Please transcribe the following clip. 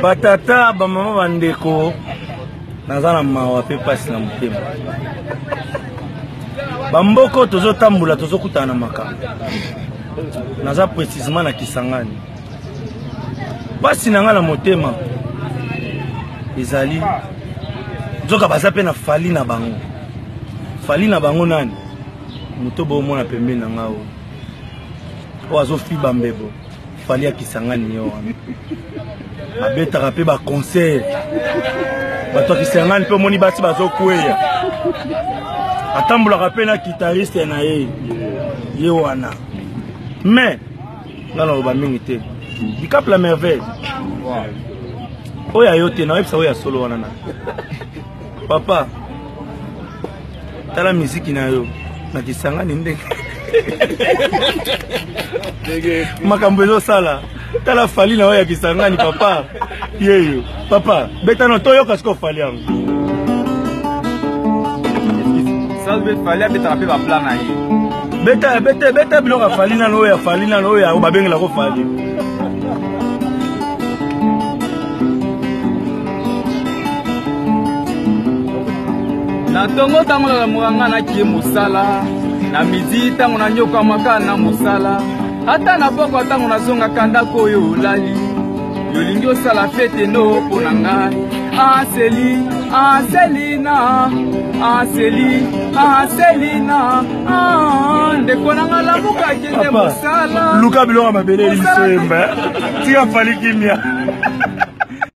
batata bamama bandeko naza na mawa pe pasi na motema bamboko tozotambula tozokutana na makambo naza précisément na Kisangani pasi na nga na motema ezali nzoka baza pe na fali na bango nani moto bomona pembeni na nga oyo azofiba mbebo fali ya Kisangani yo wana abetaka pe baconcert bato ya Kisangani pe omoni basi bazokweya atambulaka pe na guitariste na ye wana mais nga naloba mingi te Bicap la merveille oyo ayo te nayebisa oyo ya solo wana na papa tala miziki na yo na Kisangani ndenge makambo ezosala tala fali na oyo ya Kisangani papa yeyo papa beta no toyoka siko fali yango salve fali beta pe ba plan na ye beta biloko fali na oyo ya fali na oyo ya babengela ko fali na tongo tango la mwanga na kie musala na midi tango na nyoka makana na musala ata na poko tango na zonga kanda koyo olali yolingi osala fete no pona ngai Selina ndeko na ngala muka kende musala luka biloko mabele lisemba tika fali kimia